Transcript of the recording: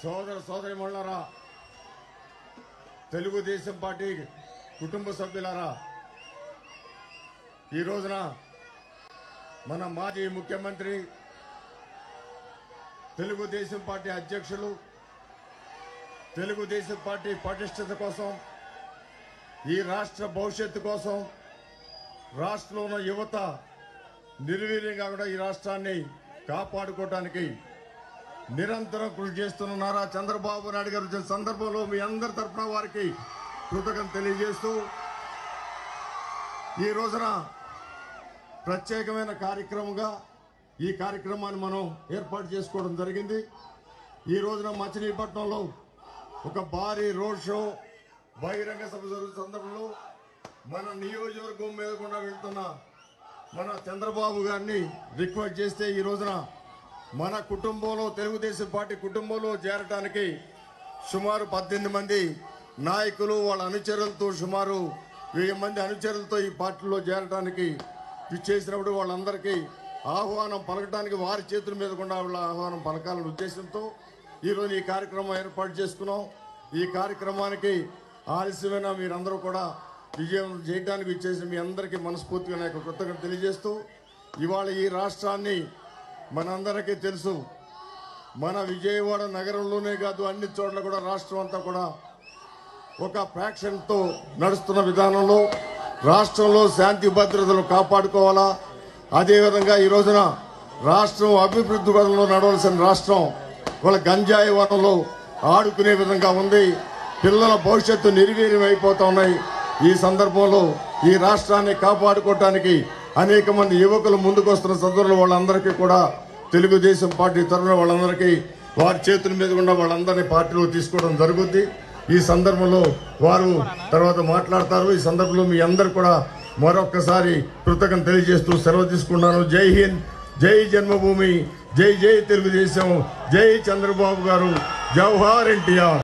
సోదర సోదరీమణులారా, తెలుగుదేశం పార్టీ కుటుంబ సభ్యులారా, ఈ రోజున మన మాజీ ముఖ్యమంత్రి, తెలుగుదేశం పార్టీ అధ్యక్షులు, తెలుగుదేశం పార్టీ పటిష్టత కోసం, ఈ రాష్ట్ర భవిష్యత్తు కోసం, రాష్ట్రంలో ఉన్న యువత నిర్వీర్యంగా కూడా ఈ రాష్ట్రాన్ని కాపాడుకోవడానికి నిరంతరం కృషి చేస్తున్న నారా చంద్రబాబు నాయుడు గారు వచ్చిన సందర్భంలో మీ అందరి తరఫున వారికి కృతజ్ఞతలు తెలియజేస్తూ ఈ రోజున ప్రత్యేకమైన కార్యక్రమంగా ఈ కార్యక్రమాన్ని మనం ఏర్పాటు చేసుకోవడం జరిగింది. ఈ రోజున మచిలీపట్నంలో ఒక భారీ రోడ్ షో బహిరంగ సభ జరుగుతున్న సందర్భంలో మన నియోజకవర్గం మీద కూడా వెళ్తున్న మన చంద్రబాబు గారిని రిక్వెస్ట్ చేస్తే ఈ రోజున మన కుటుంబంలో, తెలుగుదేశం పార్టీ కుటుంబంలో చేరటానికి సుమారు 18 మంది నాయకులు వాళ్ళ అనుచరులతో, సుమారు 1000 మంది అనుచరులతో ఈ పార్టీలో చేరటానికి చేసినప్పుడు వాళ్ళందరికీ ఆహ్వానం పలకడానికి వారి చేతుల మీద కూడా వాళ్ళ ఆహ్వానం పలకాలనే ఉద్దేశంతో ఈరోజు ఈ కార్యక్రమం ఏర్పాటు చేసుకున్నాం. ఈ కార్యక్రమానికి ఆలస్యమైన మీరందరూ కూడా విజయవంతం చేయడానికి ఇచ్చేసి మీ అందరికీ మనస్ఫూర్తిగా నాకు కృతజ్ఞత తెలియజేస్తూ, ఇవాళ ఈ రాష్ట్రాన్ని మనందరికీ తెలుసు, మన విజయవాడ నగరంలోనే కాదు అన్ని చోట్ల కూడా రాష్ట్రం అంతా కూడా ఒక ఫ్యాక్షన్తో నడుస్తున్న విధానంలో రాష్ట్రంలో శాంతి భద్రతలు కాపాడుకోవాలా. అదేవిధంగా ఈ రోజున రాష్ట్రం అభివృద్ధి పదంలో నడవలసిన రాష్ట్రం వాళ్ళ గంజాయి వనంలో ఆడుకునే విధంగా ఉంది. పిల్లల భవిష్యత్తు నిర్వీర్యం అయిపోతా ఉన్నాయి. ఈ సందర్భంలో ఈ రాష్ట్రాన్ని కాపాడుకోవటానికి అనేక మంది యువకులు ముందుకు వస్తున్న సందర్భంలో వాళ్ళందరికీ కూడా తెలుగుదేశం పార్టీ తరఫున వాళ్ళందరికీ వారి చేతుల మీద కూడా వాళ్ళందరినీ పార్టీలో తీసుకోవడం జరుగుద్ది. ఈ సందర్భంలో వారు తర్వాత మాట్లాడతారు. ఈ సందర్భంలో మీ అందరు కూడా మరొక్కసారి కృతజ్ఞత తెలియజేస్తూ సెలవు తీసుకున్నాను. జై హింద్, జై జన్మభూమి, జై జై తెలుగుదేశం, జై చంద్రబాబు గారు, జవహర్ ఎన్టీఆర్.